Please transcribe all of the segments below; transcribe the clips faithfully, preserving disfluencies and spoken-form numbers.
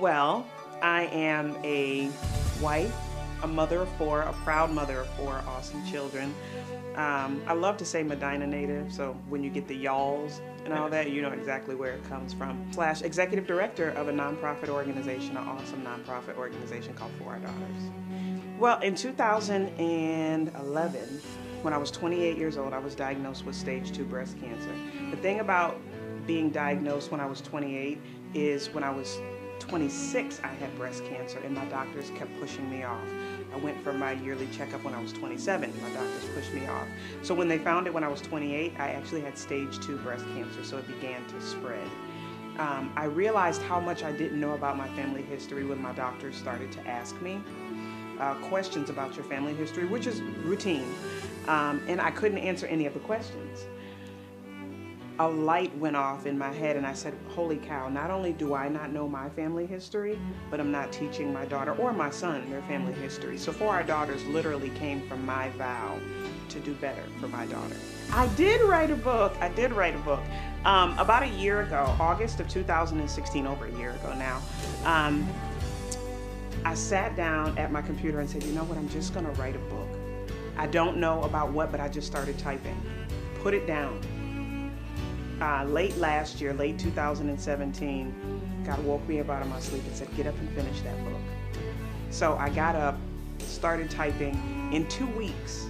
Well, I am a wife, a mother of four, a proud mother of four awesome children. Um, I love to say Medina native, so when you get the y'alls and all that, you know exactly where it comes from. Slash executive director of a nonprofit organization, an awesome nonprofit organization called For Our Daughters. Well, in two thousand eleven, when I was twenty-eight years old, I was diagnosed with stage two breast cancer. The thing about being diagnosed when I was twenty-eight is when I was twenty-six, I had breast cancer, and my doctors kept pushing me off. I went for my yearly checkup when I was twenty-seven. My doctors pushed me off. So when they found it when I was twenty-eight, I actually had stage two breast cancer, so it began to spread. Um, I realized how much I didn't know about my family history when my doctors started to ask me uh, questions about your family history, which is routine, um, and I couldn't answer any of the questions. A light went off in my head and I said, holy cow, not only do I not know my family history, but I'm not teaching my daughter or my son their family history. So For Our Daughters literally came from my vow to do better for my daughter. I did write a book. I did write a book. Um, about a year ago, August of two thousand sixteen, over a year ago now, um, I sat down at my computer and said, you know what, I'm just gonna write a book. I don't know about what, but I just started typing. Put it down. Uh, late last year, late two thousand seventeen, God woke me up out of my sleep and said, get up and finish that book. So I got up, started typing. In two weeks,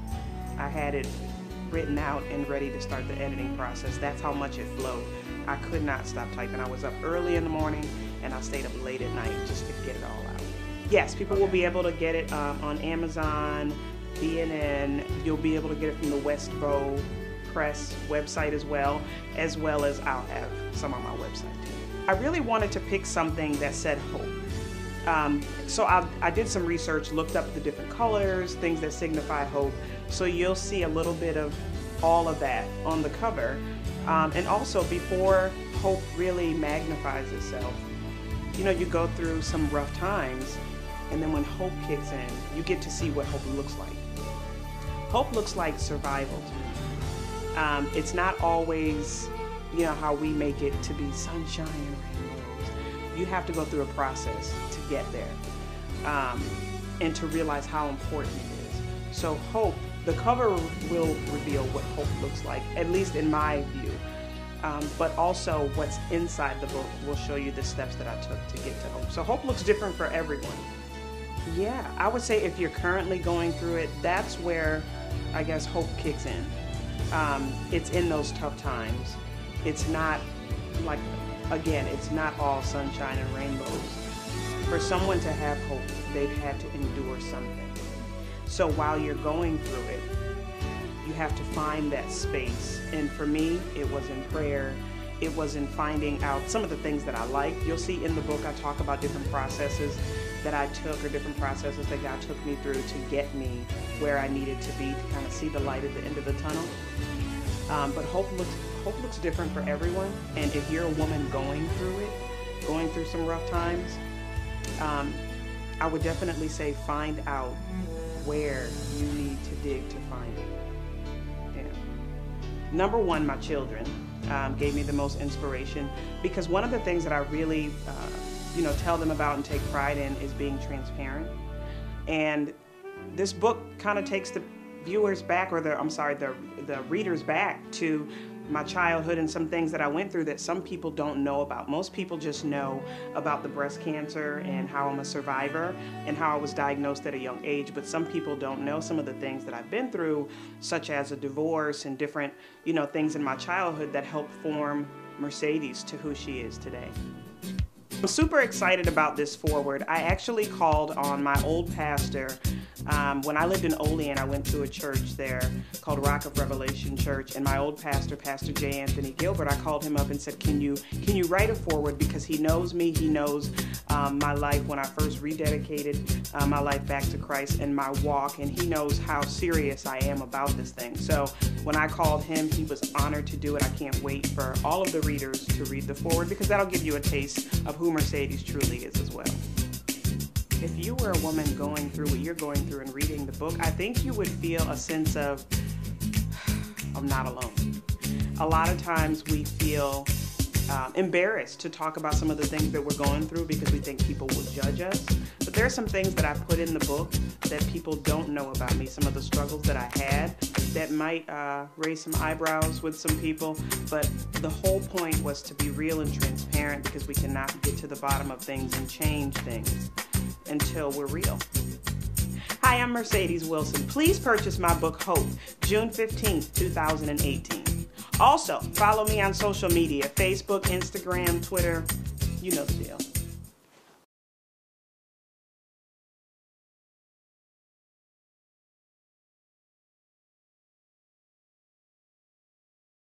I had it written out and ready to start the editing process. That's how much it flowed. I could not stop typing. I was up early in the morning and I stayed up late at night just to get it all out. Yes, people will be able to get it um, on Amazon, B N N. You'll be able to get it from the Westbow Press website as well, as well as I'll have some on my website too. I really wanted to pick something that said hope. Um, so I, I did some research, looked up the different colors, things that signify hope. So you'll see a little bit of all of that on the cover. Um, and also before hope really magnifies itself, you know, you go through some rough times, and then when hope kicks in, you get to see what hope looks like. Hope looks like survival to me. Um, it's not always, you know, how we make it to be sunshine and rainbows. You have to go through a process to get there, um, and to realize how important it is. So hope, the cover will reveal what hope looks like, at least in my view. Um, but also what's inside the book will show you the steps that I took to get to hope. So hope looks different for everyone. Yeah, I would say if you're currently going through it, that's where I guess hope kicks in. Um, it's in those tough times. It's not like, again, it's not all sunshine and rainbows. For someone to have hope, they've had to endure something. So while you're going through it, you have to find that space. And for me, it was in prayer. It was in finding out some of the things that I like. You'll see in the book, I talk about different processes that I took, or different processes that God took me through to get me where I needed to be, to kind of see the light at the end of the tunnel. Um, but hope looks, hope looks different for everyone. And if you're a woman going through it, going through some rough times, um, I would definitely say find out where you need to dig to find it. Yeah. Number one, my children um, gave me the most inspiration, because one of the things that I really uh, you know, tell them about and take pride in is being transparent. And this book kind of takes the viewers back, or the, I'm sorry, the, the readers back to my childhood and some things that I went through that some people don't know about. Most people just know about the breast cancer and how I'm a survivor and how I was diagnosed at a young age, but some people don't know some of the things that I've been through, such as a divorce and different, you know, things in my childhood that helped form Mercedes to who she is today. I'm super excited about this forward. I actually called on my old pastor. Um, when I lived in Olean, I went to a church there called Rock of Revelation Church, and my old pastor, Pastor J. Anthony Gilbert, I called him up and said, can you can you write a forward, because he knows me, he knows um, my life when I first rededicated uh, my life back to Christ and my walk, and he knows how serious I am about this thing. So when I called him, he was honored to do it. I can't wait for all of the readers to read the forward, because that'll give you a taste of who Mercedes truly is as well. If you were a woman going through what you're going through and reading the book, I think you would feel a sense of, I'm not alone. A lot of times we feel um, embarrassed to talk about some of the things that we're going through because we think people will judge us. But there are some things that I put in the book that people don't know about me, some of the struggles that I had that might uh, raise some eyebrows with some people. But the whole point was to be real and transparent, because we cannot get to the bottom of things and change things until we're real. Hi, I'm Mercedes Wilson. Please purchase my book, Hope, June fifteenth, two thousand eighteen. Also, follow me on social media, Facebook, Instagram, Twitter, you know the deal.